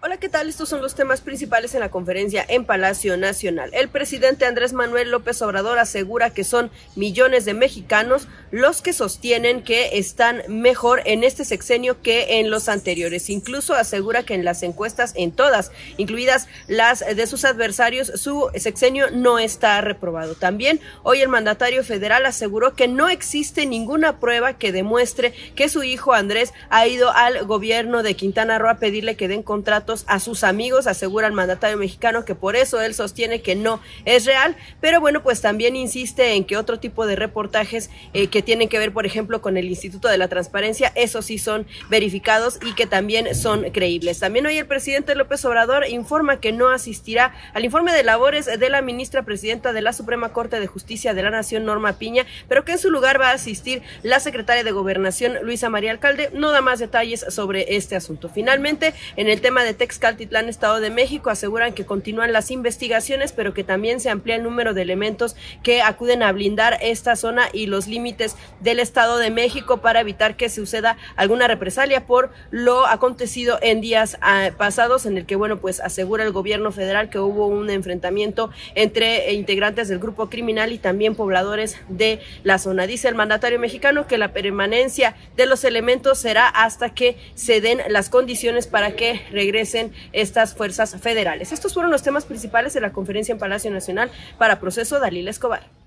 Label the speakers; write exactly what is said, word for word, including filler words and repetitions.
Speaker 1: Hola, ¿qué tal? Estos son los temas principales en la conferencia en Palacio Nacional. El presidente Andrés Manuel López Obrador asegura que son millones de mexicanos los que sostienen que están mejor en este sexenio que en los anteriores. Incluso asegura que en las encuestas, en todas, incluidas las de sus adversarios, su sexenio no está reprobado. También hoy el mandatario federal aseguró que no existe ninguna prueba que demuestre que su hijo Andrés ha ido al gobierno de Quintana Roo a pedirle que den contratos a sus amigos. Asegura el mandatario mexicano que por eso él sostiene que no es real, pero bueno, pues también insiste en que otro tipo de reportajes eh, que tienen que ver, por ejemplo, con el Instituto de la Transparencia, esos sí son verificados y que también son creíbles. También hoy el presidente López Obrador informa que no asistirá al informe de labores de la ministra presidenta de la Suprema Corte de Justicia de la Nación, Norma Piña, pero que en su lugar va a asistir la secretaria de Gobernación, Luisa María Alcalde. No da más detalles sobre este asunto. Finalmente, en el tema de Texcaltitlán, Estado de México, aseguran que continúan las investigaciones, pero que también se amplía el número de elementos que acuden a blindar esta zona y los límites del Estado de México para evitar que suceda alguna represalia por lo acontecido en días uh, pasados, en el que, bueno, pues asegura el gobierno federal que hubo un enfrentamiento entre integrantes del grupo criminal y también pobladores de la zona. Dice el mandatario mexicano que la permanencia de los elementos será hasta que se den las condiciones para que regresen estas fuerzas federales. Estos fueron los temas principales de la conferencia en Palacio Nacional. Para Proceso, Dalila Escobar.